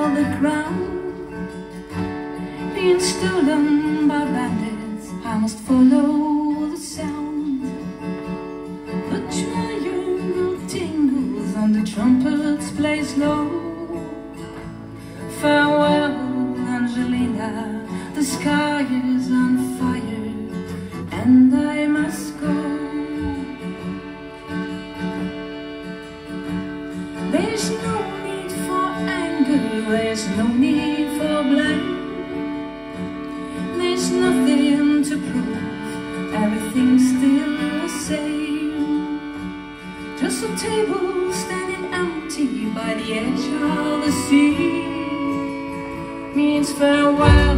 all the ground, being stolen by bandits. I must follow the sound. The triangle tingles and the trumpets play slow. Farewell, Angelina, the sky is on fire, and I must go. There's no need for anger, there's no need for blame. There's nothing to prove, everything's still the same. Just a table standing empty by the edge of the sea means farewell.